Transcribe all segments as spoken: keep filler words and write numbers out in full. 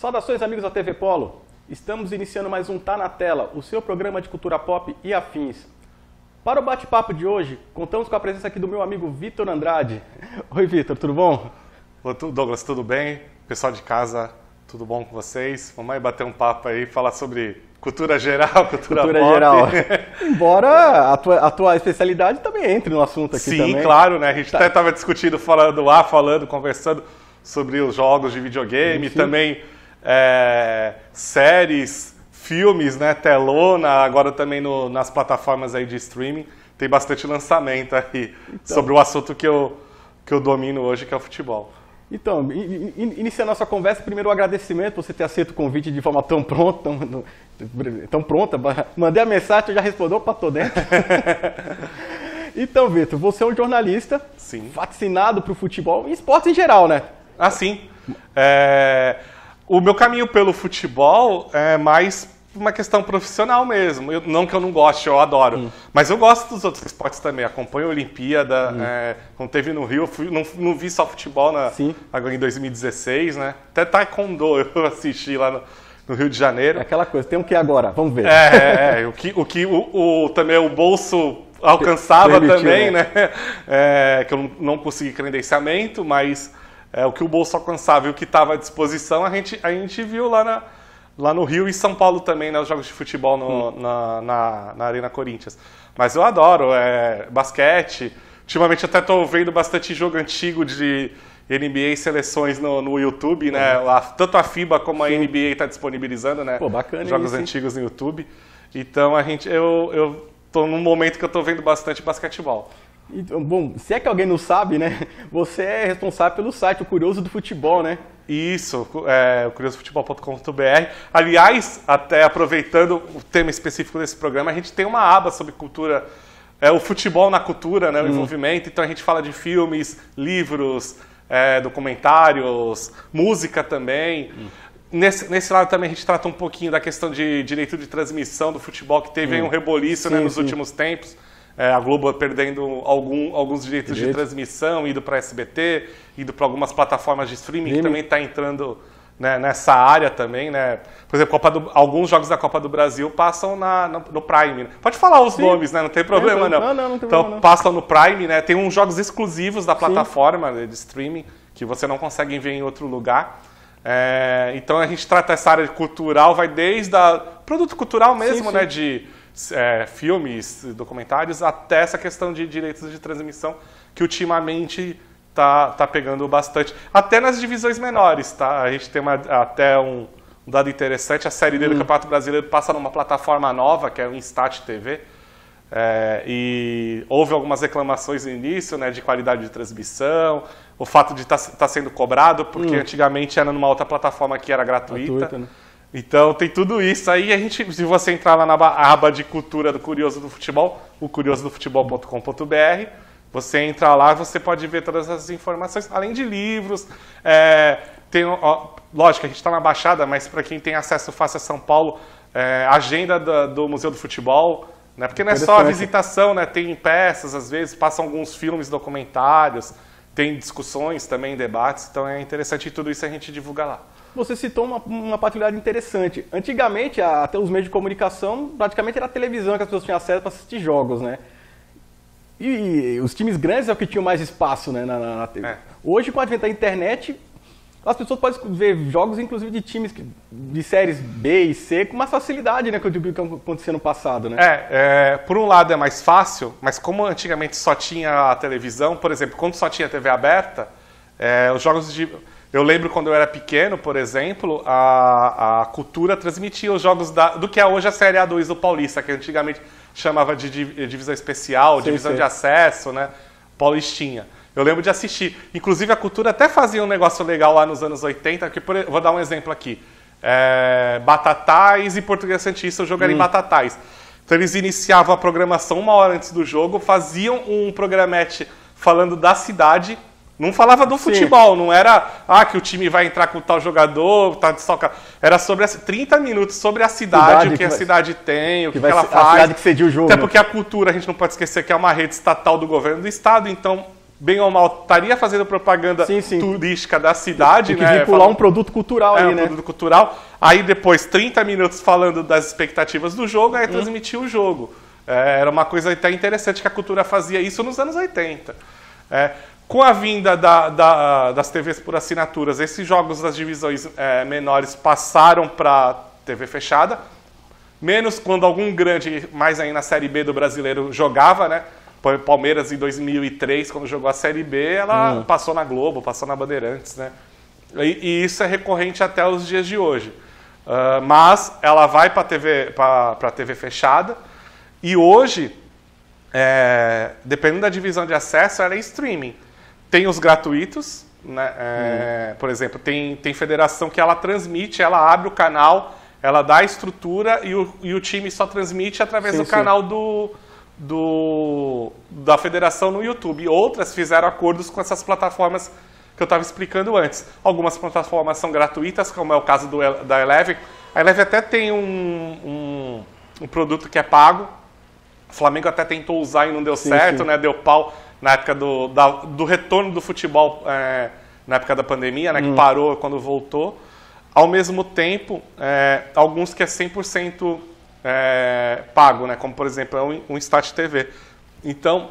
Saudações, amigos da T V Polo. Estamos iniciando mais um Tá na Tela, o seu programa de cultura pop e afins. Para o bate-papo de hoje, contamos com a presença aqui do meu amigo Vitor Andrade. Oi, Vitor, tudo bom? Oi, Douglas, tudo bem? Pessoal de casa, tudo bom com vocês? Vamos aí bater um papo aí, falar sobre cultura geral, cultura, cultura pop. geral. Embora a tua, a tua especialidade também entre no assunto aqui Sim, também. Sim, claro, né? A gente tá. até estava discutindo, falando lá, falando, conversando sobre os jogos de videogame, sim, também é, séries, filmes, né? Telona, agora também no, nas plataformas aí de streaming. Tem bastante lançamento aí então, sobre o assunto que eu, que eu domino hoje, que é o futebol. Então, in, in, iniciando a nossa conversa, primeiro um agradecimento por você ter aceito o convite de forma tão pronta, tão, tão pronta. Mandei a mensagem, já respondeu, opa, tô dentro. Então, Vitor, você é um jornalista, sim, fascinado por futebol e esportes em geral, né? Ah, sim. É, o meu caminho pelo futebol é mais uma questão profissional mesmo. Eu, não que eu não goste, eu adoro. Hum. Mas eu gosto dos outros esportes também. Acompanho a Olimpíada. Hum. É, quando teve no Rio, eu fui, não, não vi só futebol na, agora em dois mil e dezesseis, né? Até Taekwondo eu assisti lá no, no Rio de Janeiro. É aquela coisa, tem o que agora? Vamos ver. É, é o que, o, que o, o, também o bolso alcançava Permitiu, também, né? né? É, que eu não, não consegui credenciamento, mas é, o que o bolso alcançava e o que estava à disposição, a gente, a gente viu lá na... Lá no Rio e São Paulo também, né, os jogos de futebol no, hum. na, na, na Arena Corinthians. Mas eu adoro é, basquete. Ultimamente até estou vendo bastante jogo antigo de N B A e seleções no, no YouTube, né? Hum. A, tanto a FIBA como a Sim. N B A está disponibilizando, né? Pô, bacana, jogos isso, antigos no YouTube. Então a gente, eu, eu tô num momento que eu estou vendo bastante basquetebol. Então, bom, se é que alguém não sabe, né? Você é responsável pelo site, o Curioso do Futebol, né? Isso, é, o curioso futebol ponto com ponto b r. Aliás, até aproveitando o tema específico desse programa, a gente tem uma aba sobre cultura, é, o futebol na cultura, né, o hum. envolvimento. Então a gente fala de filmes, livros, é, documentários, música também. Hum. Nesse, nesse lado também a gente trata um pouquinho da questão de direito de transmissão do futebol, que teve hum. aí um reboliço, sim, né, nos sim. últimos tempos. É, a Globo perdendo algum, alguns direitos Direito. de transmissão, indo para S B T, indo para algumas plataformas de streaming, Sim. que também está entrando, né, nessa área também, né? Por exemplo, Copa do, alguns jogos da Copa do Brasil passam na, no, no Prime. Né? Pode falar os Sim. nomes, né? Não tem problema, é, não. Não, não, não tem então, problema, não. passam no Prime, né? Tem uns jogos exclusivos da plataforma de streaming que você não consegue ver em outro lugar. É, então, a gente trata essa área cultural, vai desde a produto cultural mesmo, sim, né? Sim. De É, filmes, documentários, até essa questão de direitos de transmissão que ultimamente tá, tá pegando bastante. Até nas divisões menores, tá? A gente tem uma, até um, um dado interessante, a Série D hum. do Campeonato Brasileiro passa numa plataforma nova, que é o Instat T V, é, e houve algumas reclamações no início, né, de qualidade de transmissão, o fato de estar tá, tá sendo cobrado, porque hum. antigamente era numa outra plataforma que era gratuita. gratuita né? Então tem tudo isso aí, a gente, se você entrar lá na aba de cultura do Curioso do Futebol, o curioso do futebol ponto com ponto b r, você entra lá, você pode ver todas as informações, além de livros, é, tem, ó, lógico, a gente está na Baixada, mas para quem tem acesso fácil a São Paulo, é, agenda do, do Museu do Futebol, né, porque não é só a visitação, né, tem peças, às vezes passam alguns filmes, documentários, tem discussões também, debates, então é interessante tudo isso a gente divulga lá. Você citou uma, uma particularidade interessante. Antigamente, até os meios de comunicação, praticamente era a televisão que as pessoas tinham acesso para assistir jogos, né? E, e os times grandes é o que tinham mais espaço, né, na, na T V. É. Hoje, com o advento da internet, as pessoas podem ver jogos, inclusive, de times de séries B e C com mais facilidade, né, que eu que acontecia no passado, né? É, é, por um lado é mais fácil, mas como antigamente só tinha a televisão, por exemplo, quando só tinha T V aberta, é, os jogos de... Eu lembro quando eu era pequeno, por exemplo, a, a Cultura transmitia os jogos da, do que é hoje a Série A dois do Paulista, que antigamente chamava de divisão especial, sim, divisão sim. de acesso, né? Paulistinha. Eu lembro de assistir. Inclusive, a Cultura até fazia um negócio legal lá nos anos oitenta, que, por, vou dar um exemplo aqui. É, Batatais e Português Santista, o jogo era hum. em Batatais. Então, eles iniciavam a programação uma hora antes do jogo, faziam um programete falando da cidade. Não falava do futebol, Sim. não era ah, que o time vai entrar com tal jogador, tá desfalcado. Era sobre as, trinta minutos sobre a cidade, cidade o que, que a vai, cidade tem, o que, que, que ela faz. A cidade que cedia o jogo. Até porque a Cultura, a gente não pode esquecer que é uma rede estatal do governo do estado, então bem ou mal, estaria fazendo propaganda sim, sim. turística da cidade, tem que né? vincular um produto cultural é, ali, um né? produto cultural. Aí depois, trinta minutos falando das expectativas do jogo, aí hum. transmitiu o jogo. É, era uma coisa até interessante que a cultura fazia isso nos anos oitenta. É, com a vinda da, da, das T Vs por assinaturas, esses jogos das divisões é, menores passaram para T V fechada, menos quando algum grande, mais aí na Série B do brasileiro, jogava, né? Palmeiras em dois mil e três, quando jogou a Série B, ela hum. passou na Globo, passou na Bandeirantes, né? E, e isso é recorrente até os dias de hoje. Uh, mas ela vai para a T V fechada e hoje, é, dependendo da divisão de acesso, ela é streaming. Tem os gratuitos, né? É, hum. Por exemplo, tem, tem federação que ela transmite, ela abre o canal, ela dá a estrutura e o, e o time só transmite através sim, do sim. canal do, do, da federação no YouTube. E outras fizeram acordos com essas plataformas que eu estava explicando antes. Algumas plataformas são gratuitas, como é o caso do, da Eleven. A Eleven até tem um, um, um produto que é pago. O Flamengo até tentou usar e não deu sim, certo, sim. né? Deu pau na época do, da, do retorno do futebol, é, na época da pandemia, né? Hum. Que parou quando voltou. Ao mesmo tempo, é, alguns que é cem por cento é, pago, né? Como, por exemplo, um, um Stat T V. Então,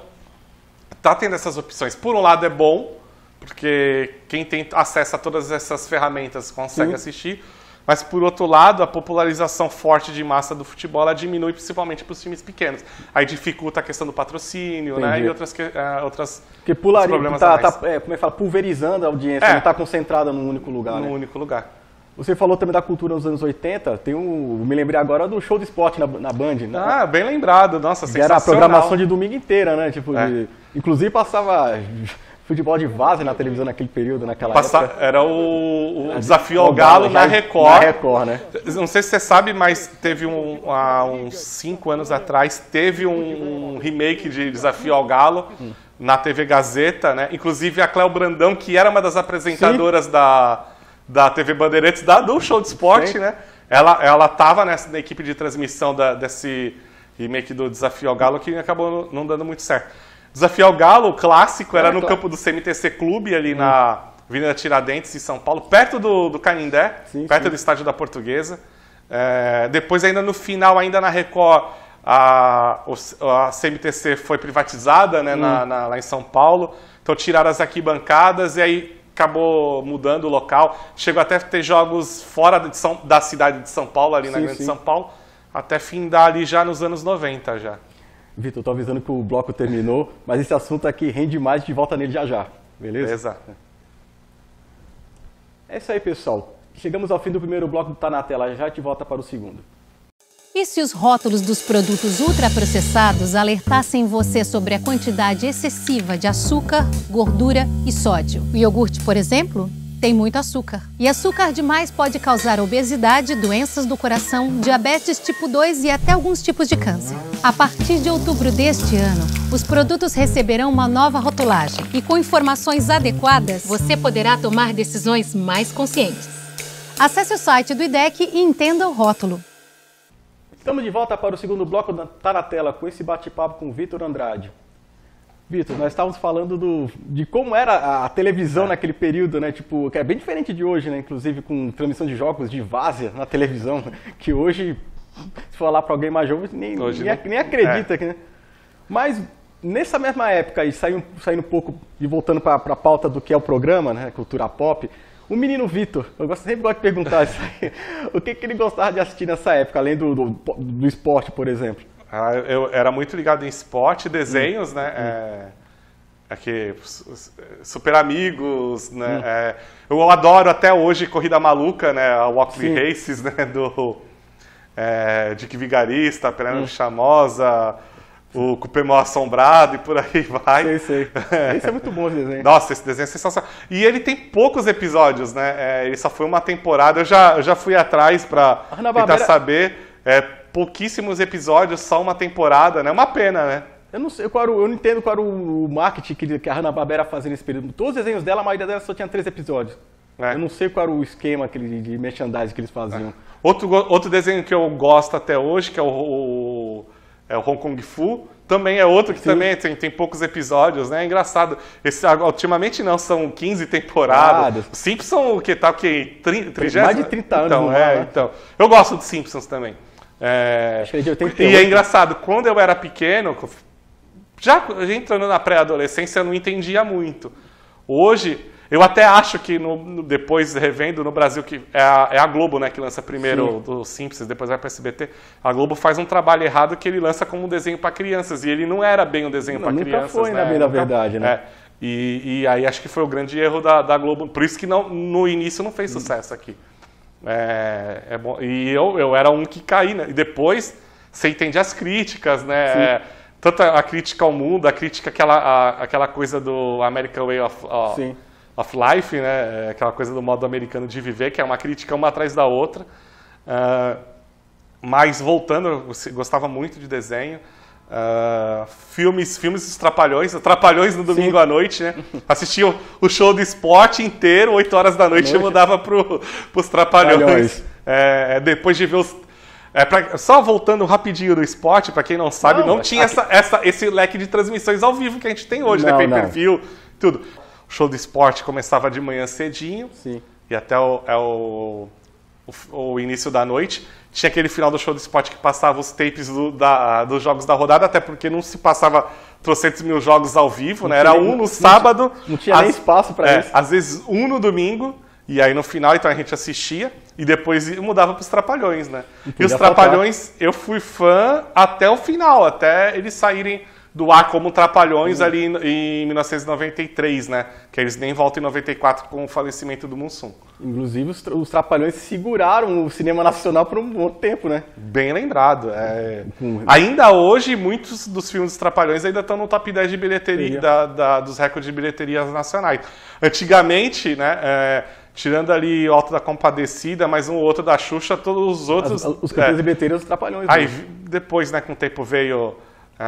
tá tendo essas opções. Por um lado é bom, porque quem tem acesso a todas essas ferramentas consegue sim. assistir. Mas, por outro lado, a popularização forte de massa do futebol ela diminui principalmente para os times pequenos. Aí dificulta a questão do patrocínio, né? E outras, uh, outras Porque pularia, problemas tá, tá, é, como é que fala? Pulverizando a audiência, é. não está concentrada num único lugar. Num né? único lugar. Você falou também da cultura nos anos oitenta, tem um, me lembrei agora do show de esporte na, na Band. Né? Ah, bem lembrado, nossa, sensacional. Era a programação de domingo inteira, né? Tipo, é. de, inclusive passava futebol de várzea na televisão naquele período, naquela Passa, época. Era o, o Desafio ao Galo na Record. Na Record, né? Não sei se você sabe, mas teve um, há uns cinco anos atrás, teve um, um remake de Desafio ao Galo hum. na T V Gazeta, né? Inclusive a Cléo Brandão, que era uma das apresentadoras da, da T V Bandeirantes, da, do show de esporte, Sim. né? Ela estava nessa na equipe de transmissão da, desse remake do Desafio ao Galo, que acabou não dando muito certo. Desafio ao Galo, o clássico, era, era no claro. campo do C M T C Clube, ali hum. na Avenida Tiradentes, em São Paulo, perto do, do Canindé, sim, perto sim. do estádio da Portuguesa. É, depois, ainda no final, ainda na Record, a, a C M T C foi privatizada, né, hum. na, na, lá em São Paulo. Então, tiraram as arquibancadas e aí acabou mudando o local. Chegou até a ter jogos fora de São, da cidade de São Paulo, ali sim, na Grande sim. São Paulo, até findar ali já nos anos noventa já. Vitor, estou avisando que o bloco terminou, mas esse assunto aqui rende mais, de volta nele já já, beleza? Beleza. É isso aí, pessoal. Chegamos ao fim do primeiro bloco do Tá na Tela, já te volta para o segundo. E se os rótulos dos produtos ultraprocessados alertassem você sobre a quantidade excessiva de açúcar, gordura e sódio? O iogurte, por exemplo, tem muito açúcar. E açúcar demais pode causar obesidade, doenças do coração, diabetes tipo dois e até alguns tipos de câncer. A partir de outubro deste ano, os produtos receberão uma nova rotulagem. E com informações adequadas, você poderá tomar decisões mais conscientes. Acesse o site do I D E C e entenda o rótulo. Estamos de volta para o segundo bloco da Tá na Tela, com esse bate-papo com o Vitor Andrade. Vitor, nós estávamos falando do, de como era a, a televisão é. naquele período, né? Tipo, que é bem diferente de hoje, né? Inclusive com transmissão de jogos de várzea na televisão, que hoje, se falar para alguém mais jovem, nem, nem, nem acredita. É. Né? Mas nessa mesma época, aí, saindo, saindo um pouco e voltando para a pauta do que é o programa, né? Cultura Pop, o menino Vitor, eu sempre gosto de perguntar isso aí, o que, que ele gostava de assistir nessa época, além do, do, do esporte, por exemplo? Ah, eu era muito ligado em esporte, desenhos, hum. né? Hum. É, aqui, Super Amigos, né? Hum. É, eu adoro até hoje Corrida Maluca, né? A Walkley Races, né? Do é, Dick Vigarista, Penélope hum. Chamosa, o Cupê Mal Assombrado e por aí vai. Sei, sei. Esse é muito bom, esse desenho. Nossa, esse desenho é sensacional. E ele tem poucos episódios, né? É, ele só foi uma temporada. Eu já, eu já fui atrás para tentar Barbeira... saber. É, pouquíssimos episódios, só uma temporada, né? Uma pena, né? Eu não sei, qual era o, eu não entendo qual era o marketing que, que a Hanna-Barbera fazia nesse período. Todos os desenhos dela, a maioria delas só tinha três episódios. É. Eu não sei qual era o esquema de, de merchandising que eles faziam. É. Outro, outro desenho que eu gosto até hoje, que é o, o, é o Hong Kong Fu, também é outro que Sim. também tem, tem poucos episódios, né? É engraçado. Esse, ultimamente não, são quinze temporadas. Os Simpsons, o que tá, o que? trinta, mais de trinta anos. Então, no é, ar, né? então. Eu gosto dos Simpsons também. É, Acho que é de oitenta e oito. E é engraçado, quando eu era pequeno, já entrando na pré-adolescência, eu não entendia muito. Hoje, eu até acho que, no, no, depois revendo no Brasil, que é a, é a Globo, né, que lança primeiro dos Simpsons, depois vai para o S B T, a Globo faz um trabalho errado que ele lança como um desenho para crianças, e ele não era bem um desenho para crianças. Nunca foi, né? na bem da verdade, né? É. E, e aí acho que foi o grande erro da, da Globo, por isso que não, no início não fez sucesso aqui. É, é bom. E eu, eu era um que caí, né? E depois você entende as críticas, né? É, tanto a, a crítica ao mundo, a crítica àquela, a, aquela coisa do American Way of, of, of Life, né? Aquela coisa do modo americano de viver, que é uma crítica uma atrás da outra. Uh, mas voltando, eu gostava muito de desenho. Uh, filmes, filmes dos Trapalhões, Trapalhões no domingo Sim. à noite, né? Assistia o, o show do esporte inteiro, oito horas da noite, noite. Eu mudava pro, pros Trapalhões. É, depois de ver os... É, pra, só voltando rapidinho do esporte, para quem não sabe, não, não tinha aqui... essa, essa, esse leque de transmissões ao vivo que a gente tem hoje, não, né? Pay-per-view, tudo. O show do esporte começava de manhã cedinho Sim. e até o, é o, o, o início da noite. Tinha aquele final do show do esporte que passava os tapes do, da, dos jogos da rodada, até porque não se passava trocentos mil jogos ao vivo, né? Era um no não, sábado. Não tinha as, nem espaço para é, isso. Às vezes um no domingo, e aí no final então a gente assistia, e depois mudava para os Trapalhões, né? E os Trapalhões, faltar. eu fui fã até o final, até eles saírem do ar como Trapalhões uhum. ali em mil novecentos e noventa e três, né? Que eles nem voltam em noventa e quatro com o falecimento do Mussum. Inclusive, os, os Trapalhões seguraram o cinema nacional por um bom tempo, né? Bem lembrado. É... Uhum. Ainda hoje, muitos dos filmes dos Trapalhões ainda estão no top dez de bilheteria, da, da, dos recordes de bilheterias nacionais. Antigamente, né? É... Tirando ali o Alto da Compadecida, mais um ou outro da Xuxa, todos os outros... As, os campeões é... de bilheteria, os Trapalhões. Aí, né? Depois, né, com o tempo veio...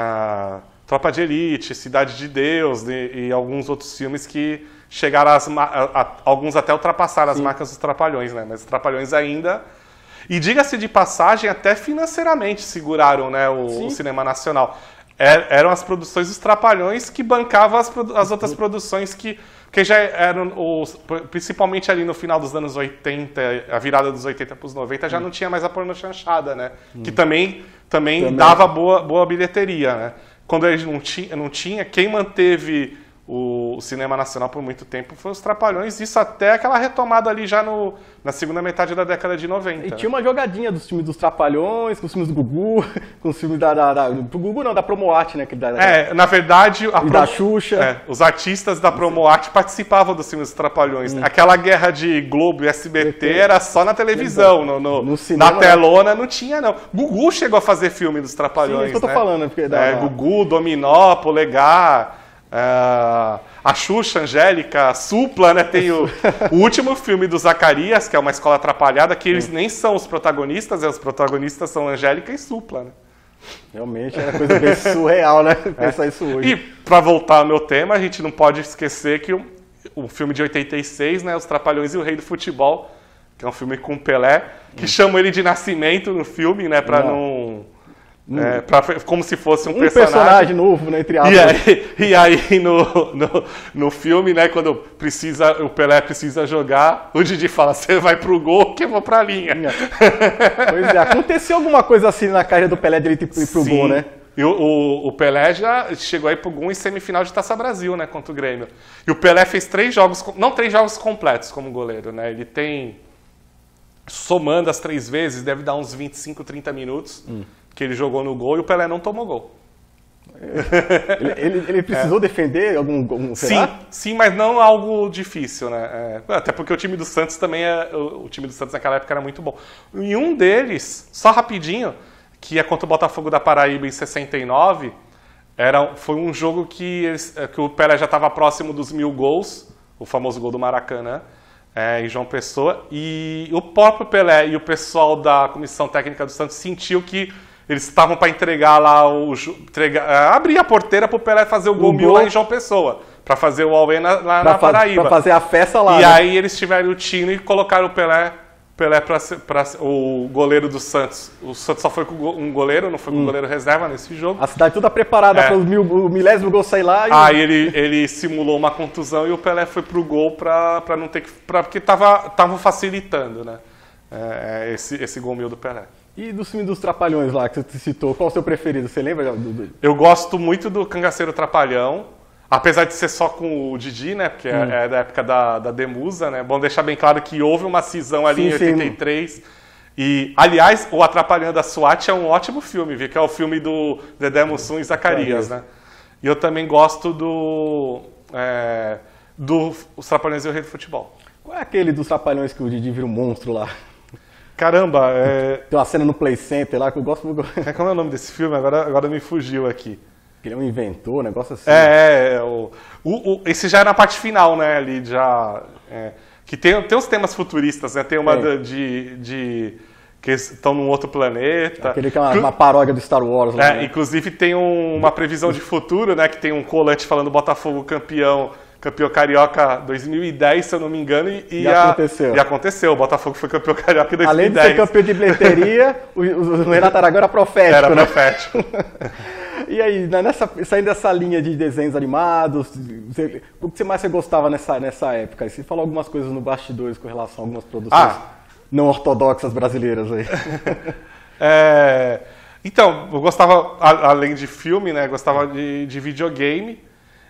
a Tropa de Elite, Cidade de Deus e, e alguns outros filmes que chegaram às, a, a, alguns até ultrapassaram Sim. as marcas dos Trapalhões, né? Mas os Trapalhões ainda... E diga-se de passagem, até financeiramente seguraram, né, o, o cinema nacional. É, eram as produções dos Trapalhões que bancavam as, as outras produções que... Porque já eram, os, principalmente ali no final dos anos oitenta, a virada dos oitenta para os noventa, já hum. não tinha mais a porno chanchada, né? Hum. Que também, também, também dava boa, boa bilheteria, né? Quando eles não tinha, não tinha, quem manteve o, o cinema nacional por muito tempo foi os Trapalhões, isso até aquela retomada ali já no, na segunda metade da década de noventa. E tinha uma jogadinha dos filmes dos Trapalhões, com os filmes do Gugu, com os filmes da... da, da do Gugu não, da Promoarte, né? Que da, é, na verdade... A e Pro, da Xuxa. É, os artistas da Promoarte participavam dos filmes dos Trapalhões. Hum. Aquela guerra de Globo e S B T era só na televisão, no, no, no cinema, na telona não tinha, não. Gugu chegou a fazer filme dos Trapalhões, Sim, é isso que eu tô né? falando. Porque da, é, Gugu, Dominó, Polegar... Uh, a Xuxa, Angélica, Supla, né? Tem o, o último filme do Zacarias, que é Uma Escola Atrapalhada, que eles nem são os protagonistas, os protagonistas são Angélica e Supla, né? Realmente era coisa bem surreal, né? Pensar é. isso hoje. E para voltar ao meu tema, a gente não pode esquecer que o, o filme de oitenta e seis, né? Os Trapalhões e o Rei do Futebol, que é um filme com Pelé, que hum. chamam ele de Nascimento no filme, né? Para não... não É, pra, como se fosse um, um personagem. personagem novo, né, entre aspas. E aí, e aí no, no, no filme, né, quando precisa, o Pelé precisa jogar, o Didi fala, você vai pro gol que eu vou pra linha. Pois é, aconteceu alguma coisa assim na carreira do Pelé dele ir pro Sim. gol, né? E o, o, o Pelé já chegou aí pro gol em semifinal de Taça Brasil, né, contra o Grêmio. E o Pelé fez três jogos, não três jogos completos como goleiro, né, ele tem, somando as três vezes, deve dar uns vinte e cinco, trinta minutos. Hum. Que ele jogou no gol e o Pelé não tomou gol. Ele, ele, ele precisou é. defender algum, algum sim, sim, mas não algo difícil, né? É, até porque o time do Santos também é, o, o time do Santos naquela época era muito bom. E um deles, só rapidinho, que é contra o Botafogo da Paraíba em sessenta e nove, era, foi um jogo que, eles, que o Pelé já estava próximo dos mil gols, o famoso gol do Maracanã, é, em João Pessoa, e o próprio Pelé e o pessoal da comissão técnica do Santos sentiu que eles estavam para entregar lá, o, entregar, abrir a porteira para o Pelé fazer o gol mil lá em João Pessoa, para fazer o Auê lá na pra Paraíba. Para fazer a festa lá. E né? aí eles tiveram o tino e colocaram o Pelé Pelé para o goleiro do Santos. O Santos só foi com um goleiro, não foi com o hum. goleiro reserva nesse jogo. A cidade toda preparada é. para o, mil, o milésimo gol sair lá. E... Aí ele, ele simulou uma contusão e o Pelé foi pro gol para não ter que... Pra, porque tava, tava facilitando, né? É, esse, esse gol mil do Pelé. E do filme dos Trapalhões lá, que você citou, qual é o seu preferido? Você lembra? Eu gosto muito do Cangaceiro Trapalhão. Apesar de ser só com o Didi, né? Porque hum. é, é da época da, da Demusa, né? Bom deixar bem claro que houve uma cisão ali sim, em oitenta e três. Sim. E, aliás, o Atrapalhando a SWAT é um ótimo filme, viu? Que é o filme do Dedé Mussum e Zacarias, né? E eu também gosto do... É, do Os Trapalhões e o Rei do Futebol. Qual é aquele dos Trapalhões que o Didi vira um monstro lá? Caramba, é... Tem uma cena no Play Center lá que eu gosto muito. Como é o nome desse filme? Agora, agora me fugiu aqui. Ele é um inventor, um negócio assim. É, é o, o, o, esse já é na parte final, né, ali já... É, que tem, tem uns temas futuristas, né? Tem uma é. de, de... que estão num outro planeta. Aquele que é uma, uma paródia do Star Wars. É, né? Inclusive tem um, uma previsão de futuro, né? Que tem um colante falando Botafogo campeão, campeão carioca dois mil e dez, se eu não me engano. E, e, e a, aconteceu. E aconteceu. O Botafogo foi campeão carioca em dois mil e dez. Além de ser campeão de bilheteria, o, o Renato Aragão era profético. Era né? profético. E aí, nessa, saindo dessa linha de desenhos animados, você, o que mais você gostava nessa, nessa época? Você falou algumas coisas no bastidores com relação a algumas produções ah. não ortodoxas brasileiras aí. é, então, eu gostava, além de filme, né, gostava de, de videogame.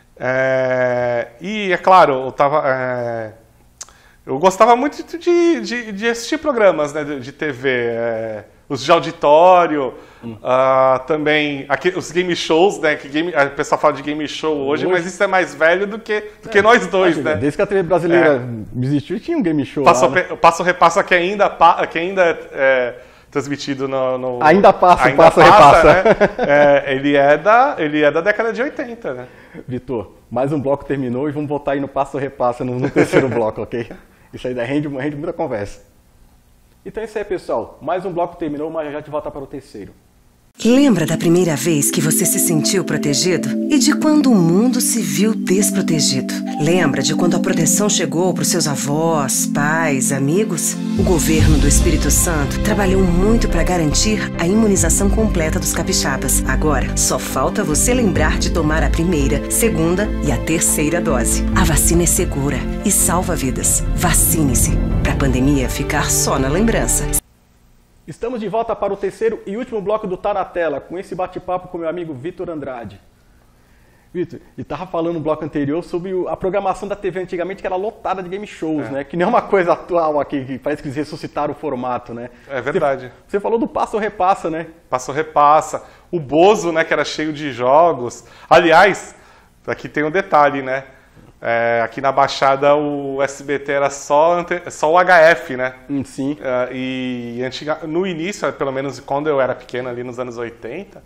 É, e, é claro, eu tava... É, eu gostava muito de, de, de assistir programas, né, de, de T V, é, os de auditório, hum. uh, também aqui, os game shows, né, que game, a pessoa fala de game show hoje, hoje, mas isso é mais velho do que, do é, que nós dois, né? Desde que a T V brasileira é. existiu, tinha um game show Passo, lá, né? Passo Repassa que ainda, que ainda é transmitido no... no ainda passa, ainda Passo passa, Repassa. Né? é, ele, é da, ele é da década de oitenta, né? Vitor, mais um bloco terminou e vamos voltar aí no Passo Repassa no, no terceiro bloco, ok? Isso aí rende, rende muita conversa. Então é isso aí, pessoal. Mais um bloco terminou, mas já já te volta para o terceiro. Lembra da primeira vez que você se sentiu protegido? E de quando o mundo se viu desprotegido? Lembra de quando a proteção chegou para os seus avós, pais, amigos? O governo do Espírito Santo trabalhou muito para garantir a imunização completa dos capixabas. Agora, só falta você lembrar de tomar a primeira, segunda e a terceira dose. A vacina é segura e salva vidas. Vacine-se, para a pandemia ficar só na lembrança. Estamos de volta para o terceiro e último bloco do Tá na Tela, com esse bate-papo com meu amigo Vitor Andrade. Vitor, e estava falando no bloco anterior sobre a programação da T V antigamente, que era lotada de game shows, é. né? Que nem é uma coisa atual aqui, que parece que eles ressuscitaram o formato, né? É verdade. Você, você falou do Passo Repassa, né? Passo Repassa. O Bozo, né, que era cheio de jogos. Aliás, aqui tem um detalhe, né? É, aqui na Baixada o S B T era só, só o H F, né? Sim. É, e antiga, no início, pelo menos quando eu era pequeno, ali nos anos oitenta,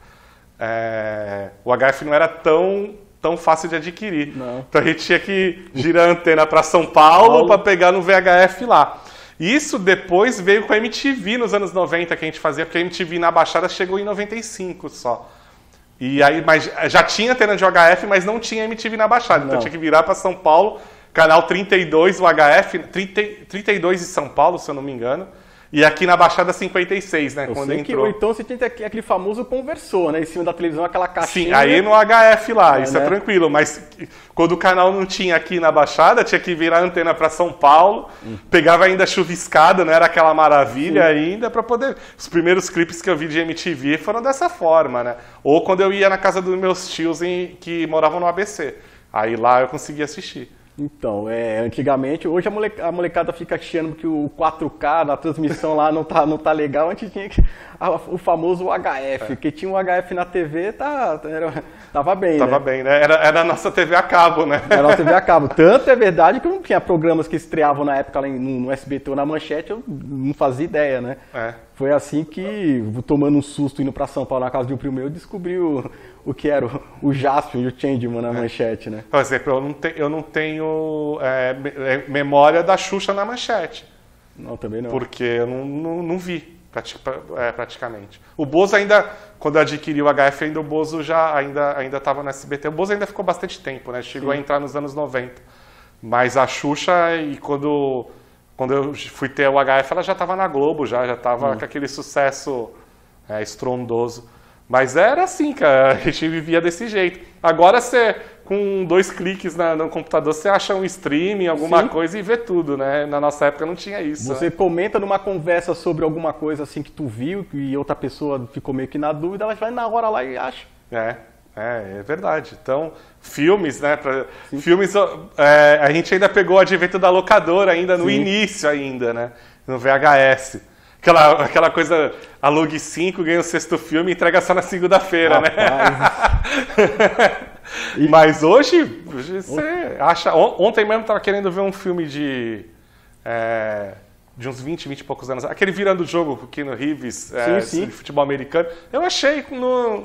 é, o H F não era tão, tão fácil de adquirir. Não. Então a gente tinha que girar a antena para São Paulo, Paulo. para pegar no V H F lá. Isso depois veio com a M T V nos anos noventa que a gente fazia, porque a M T V na Baixada chegou em noventa e cinco só. E aí, mas já tinha antena de H F, mas não tinha M T V na Baixada. Então não. tinha que virar para São Paulo, canal trinta e dois, o H F, trinta, trinta e dois em São Paulo, se eu não me engano. E aqui na Baixada cinquenta e seis, né? Eu quando sei entrou. Que, então você tinha aquele famoso conversor, né? Em cima da televisão, aquela caixinha. Sim, aí no H F lá, é, isso né? é tranquilo. Mas quando o canal não tinha aqui na Baixada, tinha que virar a antena para São Paulo. Hum. Pegava ainda chuviscada, não era aquela maravilha Sim. ainda, para poder... Os primeiros clipes que eu vi de M T V foram dessa forma, né? Ou quando eu ia na casa dos meus tios em, que moravam no A B C. Aí lá eu conseguia assistir. Então, é, antigamente, hoje a, moleca, a molecada fica chiando que o quatro K na transmissão lá não tá, não tá legal, antes tinha que, a, o famoso H F, é. que tinha um H F na T V, tá, era, tava bem, Tava né? bem, né? Era, era a nossa T V a cabo, né? Era a nossa T V a cabo. Tanto é verdade que não tinha programas que estreavam na época lá no, no S B T ou na Manchete, eu não fazia ideia, né? É. Foi assim que, tomando um susto indo pra São Paulo na casa de um primo meu, eu descobri o, o que era o, o Jaspion e o Changeman na é. Manchete, né? Por exemplo, eu não, te, eu não tenho é, memória da Xuxa na Manchete. Não, também não. Porque eu não, não, não vi, é, praticamente. O Bozo ainda, quando eu adquiri o H F, ainda o Bozo já ainda ainda estava no S B T. O Bozo ainda ficou bastante tempo, né? Chegou Sim. a entrar nos anos noventa. Mas a Xuxa, e quando... quando eu fui ter o H F, ela já estava na Globo, já já estava hum. com aquele sucesso é, estrondoso. Mas era assim, cara, a gente vivia desse jeito. Agora você, com dois cliques na, no computador, você acha um streaming, alguma Sim. coisa e vê tudo, né? Na nossa época não tinha isso. Você né? comenta numa conversa sobre alguma coisa assim que tu viu e outra pessoa ficou meio que na dúvida, ela vai na hora lá e acha. É, é, é verdade. Então, filmes, né? Pra, filmes, é, a gente ainda pegou o advento da locadora ainda no Sim. início ainda, né? No V H S. Aquela, aquela coisa, alugue cinco, ganha o sexto filme e entrega só na segunda-feira, né? e... Mas hoje, hoje você acha... Ontem mesmo estava querendo ver um filme de... É, de uns vinte, vinte e poucos anos. Aquele Virando o Jogo com o Keanu Reeves, é, sim, sim. de futebol americano. Eu achei no...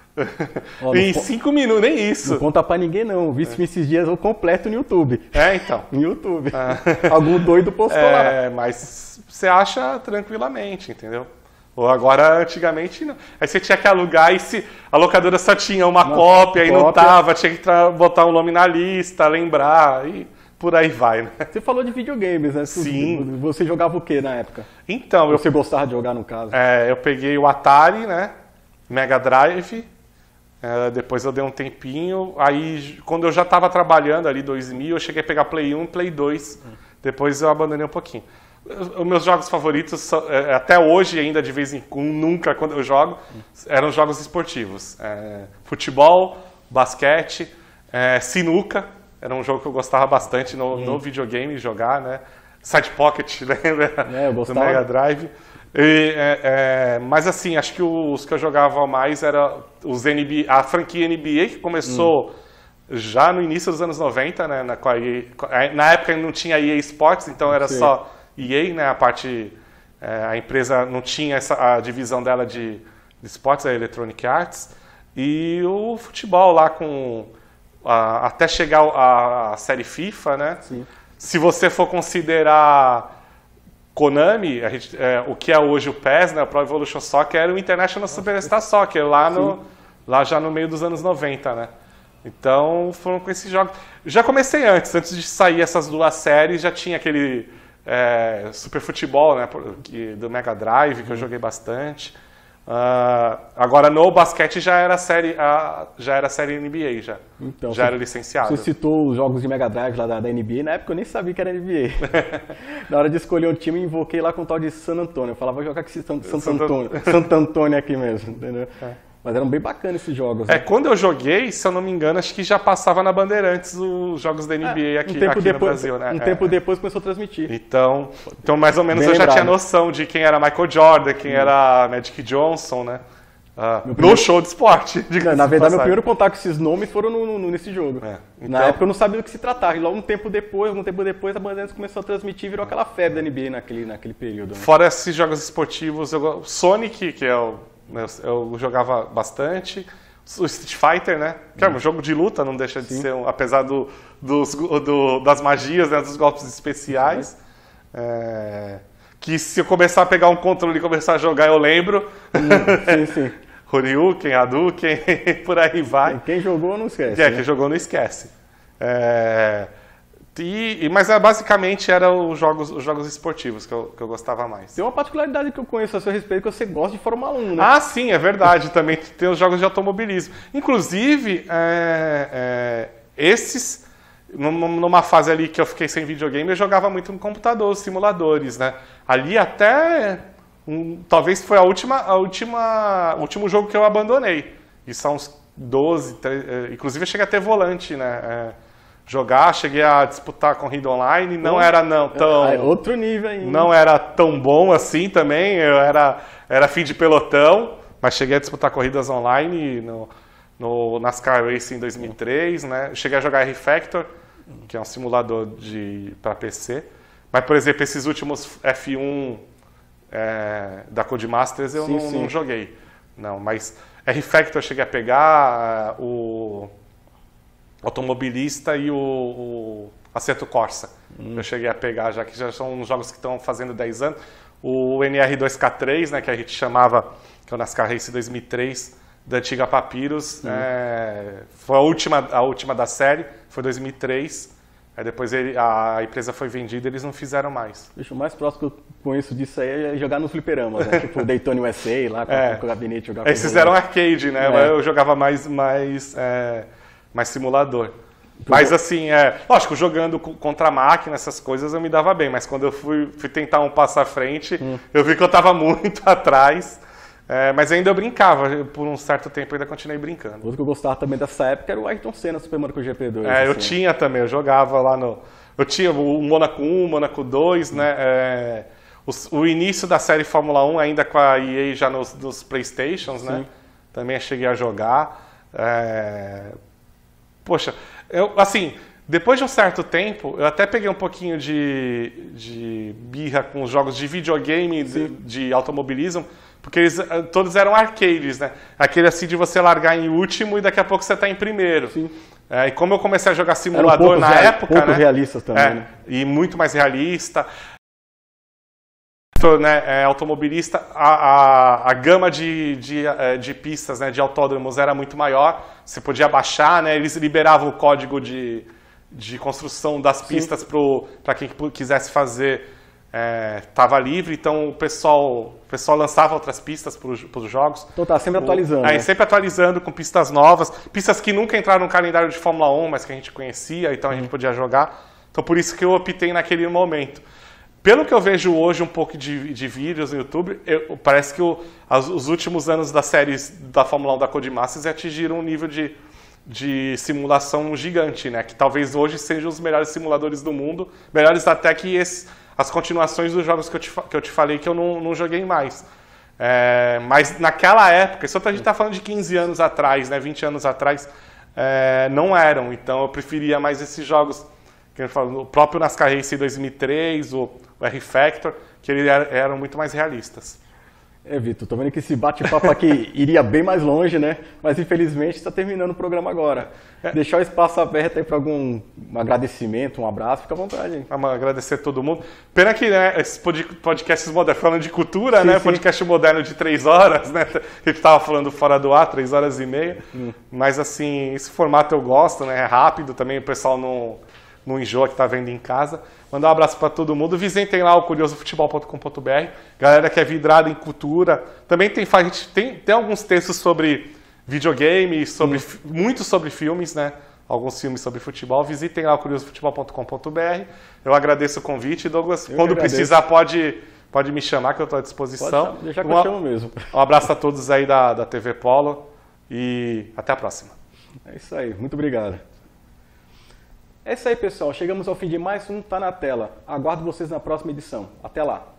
Ó, em cinco minutos, nem isso. Não conta pra ninguém não, vi é. esses dias o completo no YouTube. É, então. No YouTube. É. Algum doido postou é, lá. É, mas você acha tranquilamente, entendeu? Ou agora, antigamente, não. Aí você tinha que alugar e se a locadora só tinha uma, uma cópia e não tava, tinha que botar um nome na lista, lembrar e por aí vai, né? Você falou de videogames, né? Sim. Você jogava o que na época? Então, Você eu... gostava de jogar, no caso? É, eu peguei o Atari, né? Mega Drive... Uh, depois eu dei um tempinho, aí quando eu já estava trabalhando ali, dois mil, eu cheguei a pegar Play um e Play dois, hum. depois eu abandonei um pouquinho. Os meus jogos favoritos, até hoje ainda de vez em quando, nunca quando eu jogo, hum. eram jogos esportivos. É, futebol, basquete, é, sinuca, era um jogo que eu gostava bastante no, hum. no videogame jogar, né? Side Pocket, lembra? É, eu gostava. Do Mega Drive. E, é, é, mas assim, acho que os que eu jogava mais era os N B A, a franquia N B A, que começou hum. já no início dos anos noventa, né, na, E A, na época não tinha E A Sports, então era Sim. só E A, né, a parte, é, a empresa não tinha essa, a divisão dela de, de esportes, a Electronic Arts, e o futebol lá com, a, até chegar a, a série FIFA, né, Sim. se você for considerar... Konami, a gente, é, o que é hoje o P E S, né, o Pro Evolution Soccer, era o International Superstar Soccer, lá, no, lá já no meio dos anos noventa, né? Então, foram com esses jogos. Já comecei antes, antes de sair essas duas séries, já tinha aquele é, Super Futebol, né, do Mega Drive, que eu joguei bastante. Uh, agora, no basquete já era a série, uh, já era a série N B A, já, então, já você, era licenciado. Você citou os jogos de Mega Drive lá da, da N B A, na época eu nem sabia que era N B A. Na hora de escolher um time, eu invoquei lá com o tal de San Antonio. Eu falava, vou jogar com esse Santo Antônio, Santo Antônio aqui mesmo, entendeu? É. Mas eram bem bacanas esses jogos. Né? É, quando eu joguei, se eu não me engano, acho que já passava na Bandeirantes os jogos da N B A aqui, um aqui depois, no Brasil, né? Um é, tempo é. depois começou a transmitir. Então, então mais ou menos bem eu lembrado. já tinha noção de quem era Michael Jordan, quem hum. era Magic Johnson, né? Uh, no primeiro... show de esporte. Não, na verdade, meu primeiro contato com esses nomes foram no, no, nesse jogo. É, então... Na época eu não sabia do que se tratava. E logo um tempo depois, um tempo depois, a Bandeirantes começou a transmitir e virou aquela febre da N B A naquele, naquele período. Né? Fora esses jogos esportivos, eu... Sonic, que eu, eu jogava bastante. O Street Fighter, né? Que é um jogo de luta, não deixa de Sim. ser, um, apesar do, dos, do, das magias, né? Dos golpes especiais. É... Que se eu começar a pegar um controle e começar a jogar, eu lembro. Sim, sim. Horyuken, Hadouken, por aí vai. Quem jogou não esquece. É, né? quem jogou não esquece. É... E, mas basicamente eram os jogos, os jogos esportivos que eu, que eu gostava mais. Tem uma particularidade que eu conheço a seu respeito, que você gosta de Fórmula um, né? Ah, sim, é verdade. Também tem os jogos de automobilismo. Inclusive, é, é, esses, numa fase ali que eu fiquei sem videogame, eu jogava muito no computador, os simuladores, né? Ali até, um, talvez foi a última, a última, o último jogo que eu abandonei. Isso há uns doze, treze, inclusive eu cheguei a ter volante, né? É, jogar, cheguei a disputar a corrida online, não era não tão... É outro nível ainda. Não era tão bom assim também, eu era, era fim de pelotão, mas cheguei a disputar corridas online no, no NASCAR Racing em dois mil e três, né? Cheguei a jogar R-Factor, que é um simulador para P C, mas, por exemplo, esses últimos F um é, da Codemasters eu sim, um não, sim. não joguei, não, mas R-Factor eu cheguei a pegar, o... Automobilista e o, o Assetto Corsa. Hum. Eu cheguei a pegar, já que já são jogos que estão fazendo dez anos. O N R dois K três, né, que a gente chamava, que é o NASCAR Race dois mil e três, da antiga Papyrus, hum. é, foi a última, a última da série, foi dois mil e três. Aí depois ele, a empresa foi vendida e eles não fizeram mais. Bicho, o mais próximo que eu conheço disso aí é jogar nos fliperamas, né? Tipo o Daytona U S A lá, com, é. com o gabinete. Jogar Eles fizeram arcade, né? É. Eu jogava mais, mais, é, mais simulador. Mas assim, é, lógico, jogando contra a máquina, essas coisas eu me dava bem, mas quando eu fui, fui tentar um passo à frente, hum. eu vi que eu estava muito atrás. É, mas ainda eu brincava, por um certo tempo eu ainda continuei brincando. Outro que eu gostava também dessa época era o Ayrton Senna Super Monaco G P dois. É, assim. Eu tinha também, eu jogava lá no... Eu tinha o Monaco um, o Monaco dois, hum. né? É, o, o início da série Fórmula um ainda com a E A já nos, nos Playstations, Sim. né? Também cheguei a jogar. É, poxa, eu, assim... Depois de um certo tempo, eu até peguei um pouquinho de, de birra com os jogos de videogame, de, de automobilismo, porque eles todos eram arcades, né? Aquele assim de você largar em último e daqui a pouco você está em primeiro. Sim. É, e como eu comecei a jogar simulador na real, época, pouco né? realistas também, é, né? E muito mais realista. Né, é, automobilista, a, a, a gama de, de, de pistas, né, de autódromos era muito maior. Você podia baixar, né? Eles liberavam o código de de construção das pistas para quem quisesse fazer, estava é, livre, então o pessoal, o pessoal lançava outras pistas para os jogos. Então tá sempre atualizando. Aí né? sempre atualizando com pistas novas, pistas que nunca entraram no calendário de Fórmula um, mas que a gente conhecia, então a gente podia jogar. Então por isso que eu optei naquele momento. Pelo que eu vejo hoje um pouco de, de vídeos no YouTube, eu, parece que o, as, os últimos anos das séries da Fórmula um da Codemasters atingiram um nível de de simulação gigante, né? Que talvez hoje sejam os melhores simuladores do mundo, melhores até que esse, as continuações dos jogos que eu te, que eu te falei que eu não, não joguei mais. É, mas naquela época, isso a gente está falando de quinze anos atrás, né? vinte anos atrás, é, não eram. Então eu preferia mais esses jogos, que eu falo, o próprio NASCAR Racing dois mil e três, o, o R-Factor, que eles eram muito mais realistas. É, Vitor, tô vendo que esse bate-papo aqui iria bem mais longe, né? Mas infelizmente está terminando o programa agora. É. Deixar o espaço aberto aí para algum um agradecimento, um abraço, fica à vontade. Hein? Vamos agradecer a todo mundo. Pena que, né, esses podcasts modernos, falando de cultura, sim, né? Sim. Podcast moderno de três horas, né? A gente estava falando fora do ar, três horas e meia. Hum. Mas assim, esse formato eu gosto, né? É rápido também, o pessoal não, não enjoa que está vendo em casa. Mandar um abraço para todo mundo. Visitem lá o curioso futebol ponto com ponto b r. Galera que é vidrada em cultura. Também tem, a gente tem, tem alguns textos sobre videogame, sobre, hum. muito sobre filmes, né? Alguns filmes sobre futebol. Visitem lá o curioso futebol ponto com ponto b r. Eu agradeço o convite, Douglas. Eu Quando precisar, pode, pode me chamar, que eu estou à disposição. Pode deixar que eu chamo mesmo. Um abraço a todos aí da, da T V Polo e até a próxima. É isso aí. Muito obrigado. É isso aí, pessoal. Chegamos ao fim de mais um Tá na Tela. Aguardo vocês na próxima edição. Até lá.